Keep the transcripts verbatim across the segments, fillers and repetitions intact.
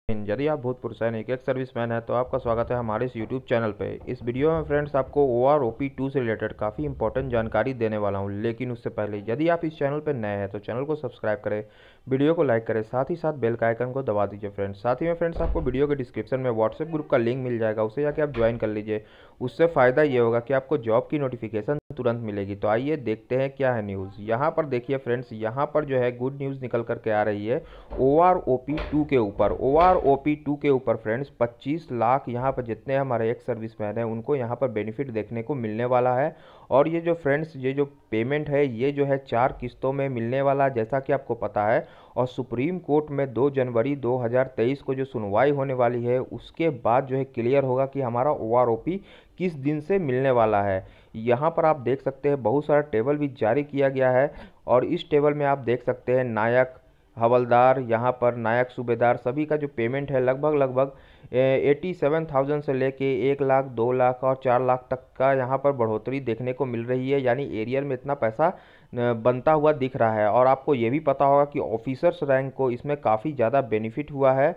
यदि आप भूतपूर्व सैनिक एक सर्विसमैन हैं तो आपका स्वागत है हमारे इस यूट्यूब चैनल पे। इस वीडियो में फ्रेंड्स आपको O R O P two से रिलेटेड काफ़ी इंपॉर्टेंट जानकारी देने वाला हूं, लेकिन उससे पहले यदि आप इस चैनल पर नए हैं तो चैनल को सब्सक्राइब करें, वीडियो को लाइक करें, साथ ही साथ बेल का आइकन को दबा दीजिए फ्रेंड्स। साथ ही में फ्रेंड्स आपको वीडियो के डिस्क्रिप्शन में व्हाट्सएप ग्रुप का लिंक मिल जाएगा, उसे जाके आप ज्वाइन कर लीजिए। उससे फ़ायदा ये होगा कि आपको जॉब की नोटिफिकेशन तुरंत मिलेगी। तो आइए देखते हैं क्या है न्यूज़। यहाँ पर देखिए फ्रेंड्स, यहाँ पर जो है गुड न्यूज़ निकल करके आ रही है O R O P two के ऊपर। O R O P two के ऊपर फ्रेंड्स पच्चीस लाख यहाँ पर जितने हमारे एक्स सर्विसमैन हैं उनको यहाँ पर बेनिफिट देखने को मिलने वाला है। और ये जो फ्रेंड्स ये जो पेमेंट है ये जो है चार किस्तों में मिलने वाला, जैसा कि आपको पता है। और सुप्रीम कोर्ट में दो जनवरी दो हज़ार तेईस को जो सुनवाई होने वाली है उसके बाद जो है क्लियर होगा कि हमारा ओ आर ओ पी किस दिन से मिलने वाला है। यहाँ पर आप देख सकते हैं बहुत सारा टेबल भी जारी किया गया है, और इस टेबल में आप देख सकते हैं नायक, हवलदार, यहाँ पर नायक, सूबेदार सभी का जो पेमेंट है लगभग लगभग एटी सेवन थाउजेंड से लेके एक लाख, दो लाख और चार लाख तक का यहाँ पर बढ़ोतरी देखने को मिल रही है। यानी एरियर में इतना पैसा बनता हुआ दिख रहा है। और आपको ये भी पता होगा कि ऑफिसर्स रैंक को इसमें काफ़ी ज़्यादा बेनिफिट हुआ है।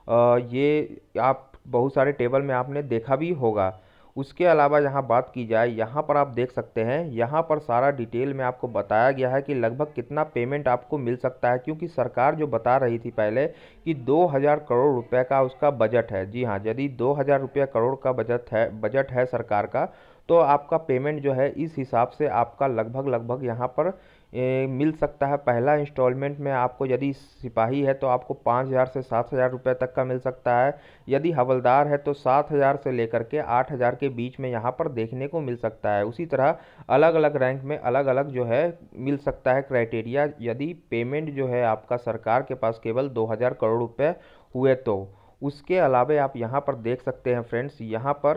ये आप बहुत सारे टेबल में आपने देखा भी होगा। उसके अलावा यहाँ बात की जाए, यहाँ पर आप देख सकते हैं, यहाँ पर सारा डिटेल में आपको बताया गया है कि लगभग कितना पेमेंट आपको मिल सकता है। क्योंकि सरकार जो बता रही थी पहले कि दो हज़ार करोड़ रुपए का उसका बजट है। जी हाँ, यदि दो हज़ार रुपये करोड़ का बजट है बजट है सरकार का, तो आपका पेमेंट जो है इस हिसाब से आपका लगभग लगभग यहाँ पर ए, मिल सकता है। पहला इंस्टॉलमेंट में आपको यदि सिपाही है तो आपको पाँच हज़ार से सात हज़ार रुपये तक का मिल सकता है। यदि हवलदार है तो सात हज़ार से लेकर के आठ हज़ार के बीच में यहाँ पर देखने को मिल सकता है। उसी तरह अलग अलग रैंक में अलग अलग जो है मिल सकता है क्राइटेरिया, यदि पेमेंट जो है आपका सरकार के पास केवल दो हज़ार करोड़ रुपये हुए तो। उसके अलावा आप यहाँ पर देख सकते हैं फ्रेंड्स, यहाँ पर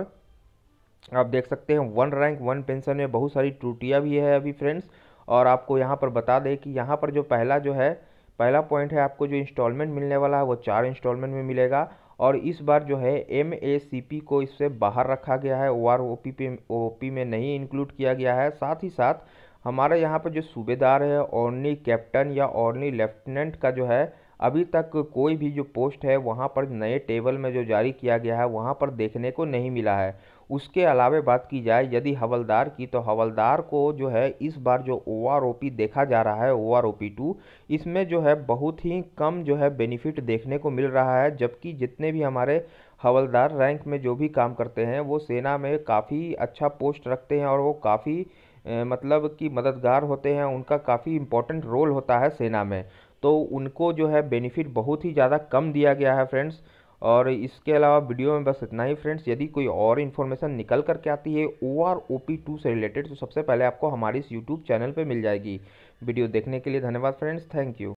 आप देख सकते हैं वन रैंक वन पेंशन में बहुत सारी त्रुटियां भी है अभी फ्रेंड्स। और आपको यहाँ पर बता दें कि यहाँ पर जो पहला जो है पहला पॉइंट है, आपको जो इंस्टॉलमेंट मिलने वाला है वो चार इंस्टॉलमेंट में मिलेगा। और इस बार जो है एम ए सी पी को इससे बाहर रखा गया है, ओ आर ओ पी पे ओ पी में नहीं इंक्लूड किया गया है। साथ ही साथ हमारे यहाँ पर जो सूबेदार है, ऑर्नी कैप्टन या ऑर्नी लेफ्टिनेंट का जो है अभी तक कोई भी जो पोस्ट है वहाँ पर नए टेबल में जो जारी किया गया है वहाँ पर देखने को नहीं मिला है। उसके अलावा बात की जाए यदि हवलदार की, तो हवलदार को जो है इस बार जो ओ आर ओ पी देखा जा रहा है O R O P two, इसमें जो है बहुत ही कम जो है बेनिफिट देखने को मिल रहा है। जबकि जितने भी हमारे हवलदार रैंक में जो भी काम करते हैं वो सेना में काफ़ी अच्छा पोस्ट रखते हैं और वो काफ़ी मतलब कि मददगार होते हैं, उनका काफ़ी इम्पोर्टेंट रोल होता है सेना में। तो उनको जो है बेनिफिट बहुत ही ज़्यादा कम दिया गया है फ्रेंड्स। और इसके अलावा वीडियो में बस इतना ही फ्रेंड्स। यदि कोई और इन्फॉर्मेशन निकल करके आती है O R O P two से रिलेटेड तो सबसे पहले आपको हमारी इस यूट्यूब चैनल पे मिल जाएगी। वीडियो देखने के लिए धन्यवाद फ्रेंड्स, थैंक यू।